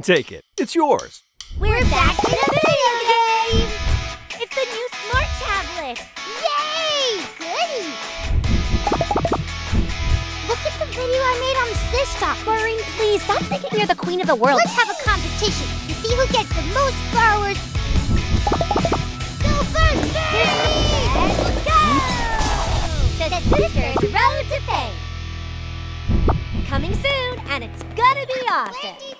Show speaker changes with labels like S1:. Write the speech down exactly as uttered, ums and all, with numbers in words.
S1: Take it. It's yours.
S2: We're back in a video game! It's the new smart tablet! Yay! Goody! Look at the video I made on Sister. Maureen, please, stop thinking you're the queen of the world. Let's have a competition to see who gets the most followers. Go first, here's me! Let's go! The Sisters Road to Fame. Coming soon, and it's gonna be awesome.